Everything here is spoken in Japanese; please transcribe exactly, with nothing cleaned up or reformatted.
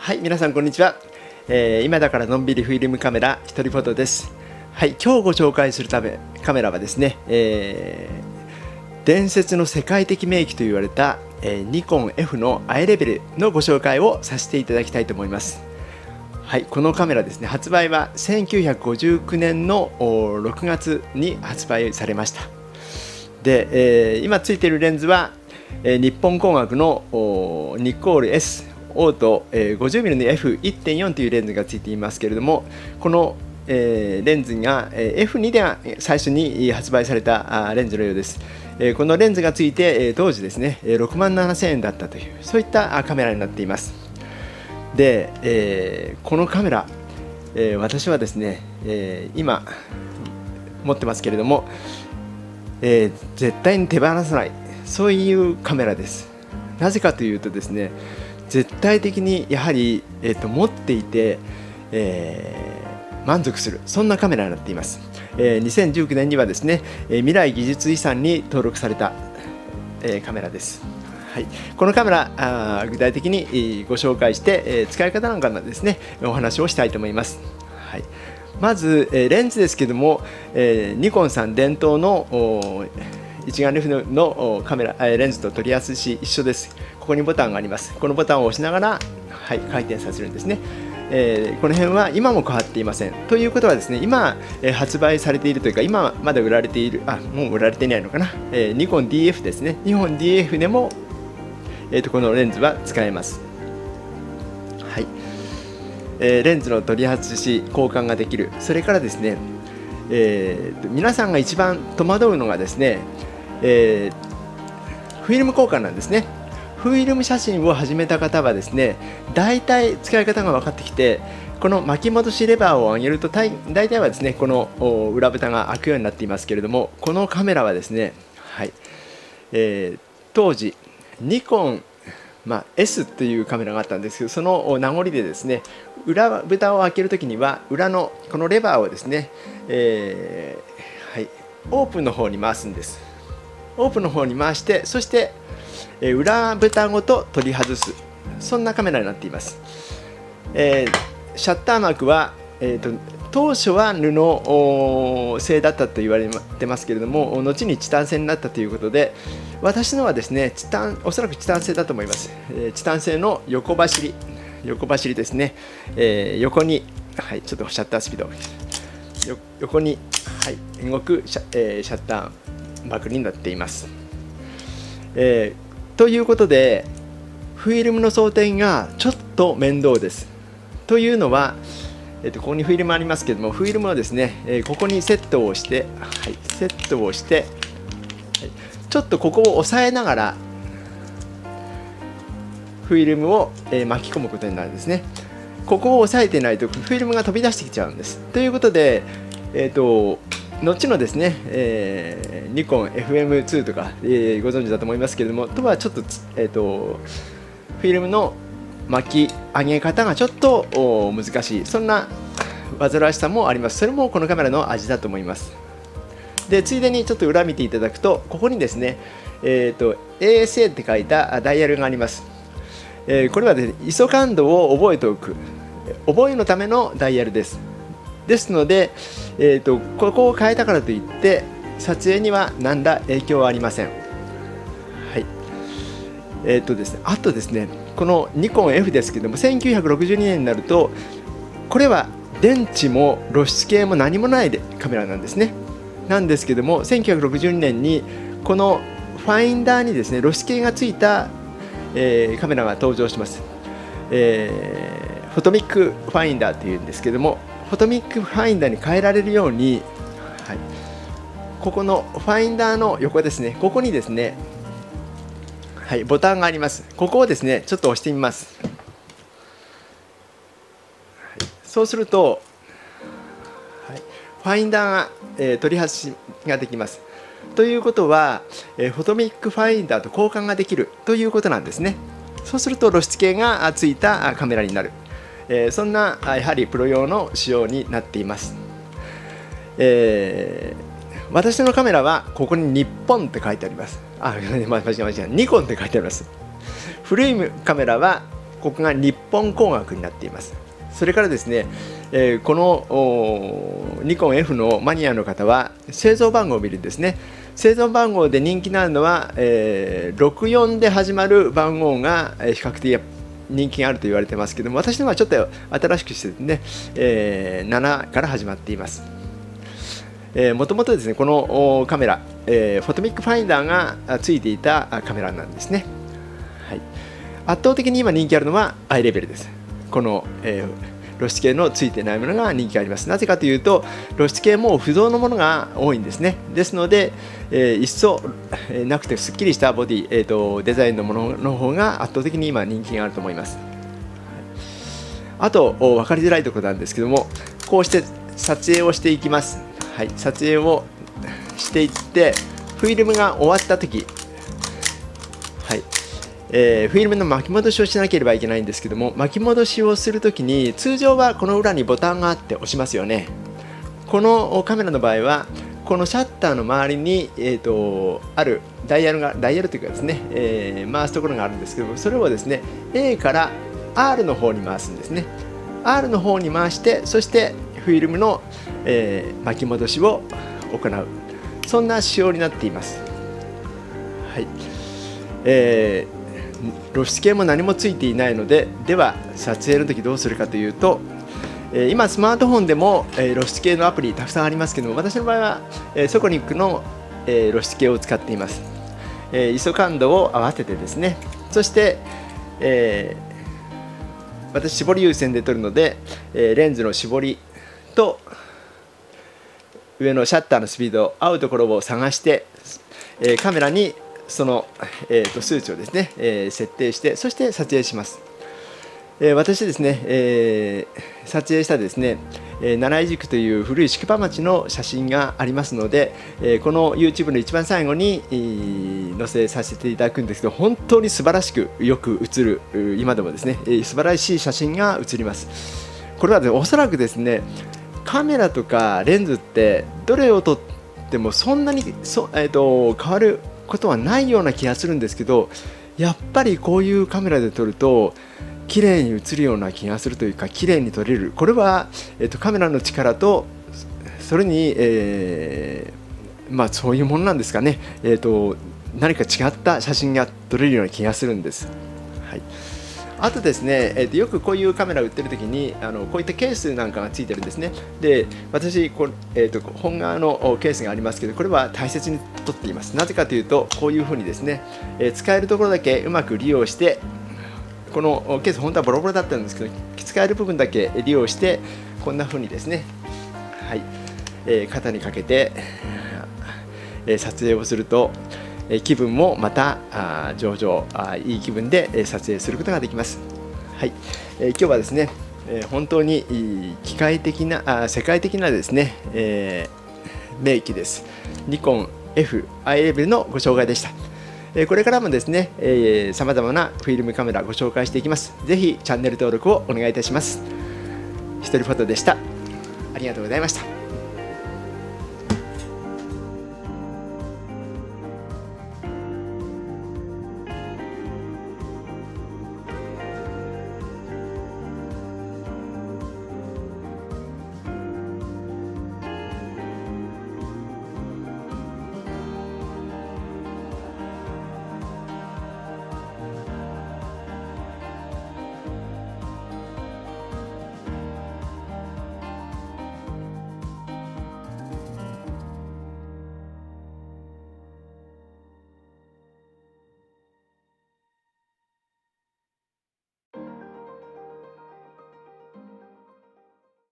はい、皆さんこんにちは、えー、今だからのんびりフィルムカメラ一人フォトです。はい、今日ご紹介するためカメラはですね、えー、伝説の世界的名機と言われた、えー、ニコン エフ の アイ レベルのご紹介をさせていただきたいと思います。はい、このカメラですね、発売はせんきゅうひゃくごじゅうきゅうねんのろくがつに発売されました。で、えー、今ついているレンズは、えー、日本工学のニコール エス オート ごじゅうミリ の エフいってんよん というレンズがついていますけれども、この、えー、レンズが エフに で最初に発売されたレンズのようです。えー、このレンズがついて当時ですねろくまんななせんえんだったという、そういったカメラになっています。で、えー、このカメラ、えー、私はですね、えー、今持ってますけれども、えー、絶対に手放さない、そういうカメラです。なぜかというとですね、絶対的にやはり、えー、と持っていて、えー、満足する、そんなカメラになっています。えー、にせんじゅうきゅうねんにはですね、未来技術遺産に登録された、えー、カメラです。はい、このカメラ、あ具体的にご紹介して、えー、使い方なんかのですねお話をしたいと思います。はい、まず、えー、レンズですけども、えー、ニコンさん伝統の一眼レフのカメラレンズと取り外し一緒です。ここにボタンがあります。このボタンを押しながら、はい、回転させるんですね。えー、この辺は今も変わっていません。ということはですね、今、えー、発売されているというか、今まだ売られている、あ、もう売られていないのかな、えー、ニコン ディーエフ ですね。ニコン ディーエフ でも、えー、とこのレンズは使えます。はい、えー、レンズの取り外し交換ができる。それからですね、えー、皆さんが一番戸惑うのがですね、えー、フィルム交換なんですね。フィルム写真を始めた方はですね、大体使い方が分かってきて、この巻き戻しレバーを上げると大体はですね、この裏蓋が開くようになっていますけれども、このカメラはですね、はい、えー、当時ニコン、まあ、エス というカメラがあったんですけど、その名残でですね、裏蓋を開けるときには裏のこのレバーをですね、えーはい、オープンの方に回すんです。オープンの方に回して、そして裏蓋ごと取り外す、そんなカメラになっています。えー、シャッターマークは、えーと、当初は布製だったと言われてますけれども、後にチタン製になったということで、私のはですね、チタン、おそらくチタン製だと思います。えー、チタン製の横走り、横走りですね。えー、横に、はい、ちょっとシャッタースピード、よ横に、はい、動くシャ、えー、シャッターマークになっています。えー、ということで、フィルムの装填がちょっと面倒です。というのは、えー、とここにフィルムありますけれども、フィルムをですね、えー、ここにセットをして、はい、セットをして、はい、ちょっとここを押さえながらフィルムを、えー、巻き込むことになるんですね。ここを押さえてないとフィルムが飛び出してきちゃうんです。ということで、えーと後のですね、えー、ニコン エフエムツー とか、えー、ご存知だと思いますけれども、とはちょっと、えーと、フィルムの巻き上げ方がちょっと難しい、そんな煩わしさもあります。それもこのカメラの味だと思います。で、ついでにちょっと裏見ていただくと、ここにですね、えーと、エーエスエー って書いたダイヤルがあります。えー、これはですね、イソ感度を覚えておく、覚えのためのダイヤルです。ですので、えーと、ここを変えたからといって撮影には何ら影響はありません。はい、えーとですね、あとですね、このニコン エフ ですけども、せんきゅうひゃくろくじゅうにねんになると、これは電池も露出系も何もないでカメラなんですね。なんですけども、せんきゅうひゃくろくじゅうにねんにこのファインダーにですね、露出系がついた、えー、カメラが登場します。えー、フォトミックファインダーというんですけども、フォトミックファインダーに変えられるように、はい、ここのファインダーの横ですね、ここにですね、はい、ボタンがあります。ここをですね、ちょっと押してみます。はい、そうすると、はい、ファインダーが、えー、取り外しができます。ということは、えー、フォトミックファインダーと交換ができるということなんですね。そうすると露出系がついたカメラになる。えー、そんなやはりプロ用の仕様になっています。えー、私のカメラはここに日本って書いてあります。あ、間違え間違え、ニコンって書いてあります。古いカメラはここが日本工学になっています。それからですね、えー、このニコン エフ のマニアの方は製造番号を見るんですね。製造番号で人気なのは、えー、ろくよんで始まる番号が比較的人気があると言われてますけども、私のはちょっと新しくしてですね、えー、ななから始まっています。もともとですね、このカメラ、えー、フォトミックファインダーがついていたカメラなんですね。はい、圧倒的に今人気あるのはアイレベルです。この、えー、露出系のついてないものが人気あります。なぜかというと、露出系も不動のものが多いんですね。ですので、えー、一層、えー、なくてすっきりしたボディ、えーと、デザインのものの方が圧倒的に今人気があると思います。あと分かりづらいところなんですけども、こうして撮影をしていきます。はい、撮影をしていってフィルムが終わった時、はいえー、フィルムの巻き戻しをしなければいけないんですけども、巻き戻しをするときに通常はこの裏にボタンがあって押しますよね。このカメラの場合はこのシャッターの周りに、えー、とあるダイヤルがダイヤルというかですね、えー、回すところがあるんですけども、それをですね エー から アール の方に回すんですね。アール の方に回して、そしてフィルムの、えー、巻き戻しを行う、そんな仕様になっています。はいえー、露出系も何もついていないので、では撮影の時どうするかというと、えー、今スマートフォンでも、えー、露出系のアプリたくさんありますけども、私の場合は、えー、ソコニックの、えー、露出系を使っています。えー、イソ感度を合わせてですね、そして、えー私絞り優先で撮るので、えー、レンズの絞りと上のシャッターのスピード、合うところを探して、えー、カメラにその、えー、と数値をですね、えー、設定して、そして撮影します。えー、私ですね、えー、撮影したですね、えー、七井宿という古い宿場町の写真がありますので、えー、この YouTube の一番最後に、えー、載せさせていただくんですけど、本当に素晴らしくよく写る、今でもですね、えー、素晴らしい写真が写ります。これは、ね、おそらくですね、カメラとかレンズってどれを撮ってもそんなにそ、えー、と変わることはないような気がするんですけど、やっぱりこういうカメラで撮ると綺麗に映るような気がするというか、綺麗に撮れる。これは、えー、とカメラの力とそれに、えー、まあそういうものなんですかね、えー、と何か違った写真が撮れるような気がするんです。はい、あとですね、えー、とよくこういうカメラ売ってる時にあのこういったケースなんかがついてるんですね。で、私こう、えー、と本側のケースがありますけど、これは大切に撮っています。なぜかというと、こういうふうにですね、えー、使えるところだけうまく利用して、このケース本当はボロボロだったんですけど、使える部分だけ利用してこんな風にですね、はいえー、肩にかけて、えー、撮影をすると、えー、気分もまたあ上々あいい気分で、えー、撮影することができます。はいえー、今日はですね、えー、本当に機械的なあ世界的なですね、えー、名機です。ニコン エフ アイレベルのご紹介でした。これからもですね、さまざまなフィルムカメラご紹介していきます。ぜひチャンネル登録をお願いいたします。ひとりフォトでした。ありがとうございました。